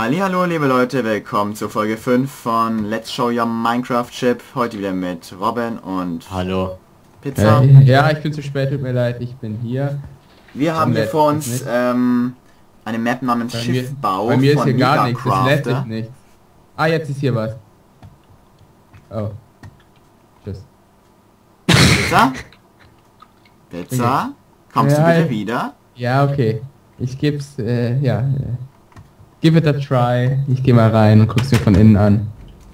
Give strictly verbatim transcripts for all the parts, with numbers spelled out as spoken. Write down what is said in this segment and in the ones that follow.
Hallihallo liebe Leute, willkommen zur Folge fünf von Let's Show Your Minecraft Ship. Heute wieder mit Robin und Hallo. Pizza. Äh, ja, ich bin zu spät, tut mir leid, ich bin hier. Wir haben hier vor uns ähm, eine Map namens Bei mir, Schiffbau bei mir ist von hier gar nichts, das lädt sich Megacrafter. nichts. Ah, jetzt ist hier was. Oh. Tschüss. Pizza? Pizza? Kommst Ja, du bitte ja. wieder? Ja, okay. Ich geb's, äh, ja. äh, Give it a try. Ich geh mal rein und guck's mir von innen an.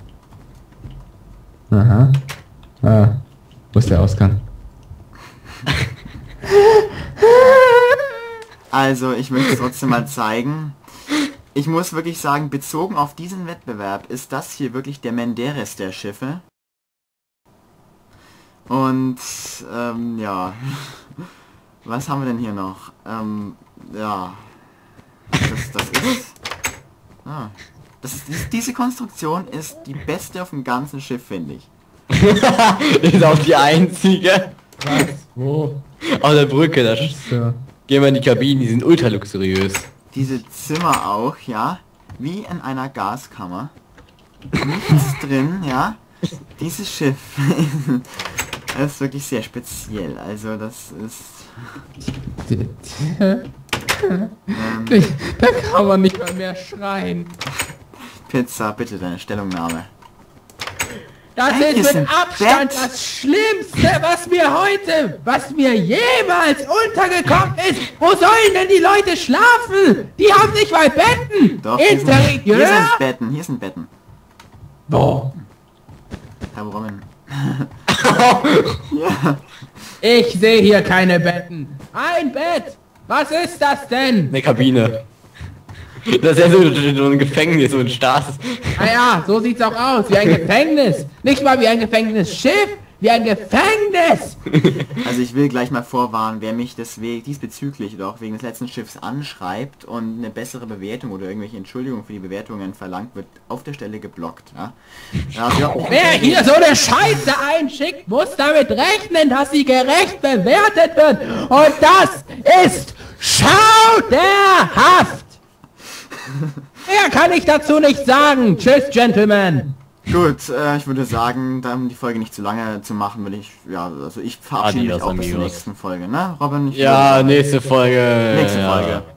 Aha. Ah. Wo ist der Ausgang? Also, ich möchte es trotzdem mal zeigen. Ich muss wirklich sagen, bezogen auf diesen Wettbewerb ist das hier wirklich der Menderes der Schiffe. Und, ähm, ja. Was haben wir denn hier noch? Ähm, ja. Das, das ist... Ah. Das ist, dies- diese Konstruktion ist die beste auf dem ganzen Schiff, finde ich. Ist auch die einzige. Was? Wo? Auf der Brücke, da sch- So. gehen wir in die Kabinen, die sind ultra luxuriös. Diese Zimmer auch, ja, wie in einer Gaskammer. Nichts drin, ja. Dieses Schiff das ist wirklich sehr speziell. Also das ist... Ähm, Da kann man nicht mal mehr schreien. Pizza, bitte deine Stellungnahme. Das Eigentlich ist ist mit ein Abstand Bett. das Schlimmste, was mir heute, was mir jemals untergekommen ist. Wo sollen denn die Leute schlafen? Die haben nicht mal Betten. Doch, hier sind, hier Interieur? sind Betten, hier sind Betten. Boah. Herr Robin. Ich sehe hier keine Betten. Ein Bett. Was ist das denn? Eine Kabine. Das ist ja so, so ein Gefängnis, so ein Staat. Ah ja, so sieht's auch aus, wie ein Gefängnis. Nicht mal wie ein Gefängnisschiff, wie ein Gefängnis. Also ich will gleich mal vorwarnen, wer mich deswegen diesbezüglich oder auch wegen des letzten Schiffs anschreibt und eine bessere Bewertung oder irgendwelche Entschuldigungen für die Bewertungen verlangt, wird auf der Stelle geblockt. Ja? Also, ja, Wer hier so eine Scheiße einschickt, muss damit rechnen, dass sie gerecht bewertet wird. Und das ist schauderhaft. Mehr kann ich dazu nicht sagen. Tschüss, Gentlemen. gut, äh, ich würde sagen, da um die Folge nicht zu lange zu machen, will ich, ja, also ich verabschiede mich Adios, auch bis zur amigos. nächsten Folge, ne? Robin, ich Ja, würde- nächste Folge. nächste ja. Folge.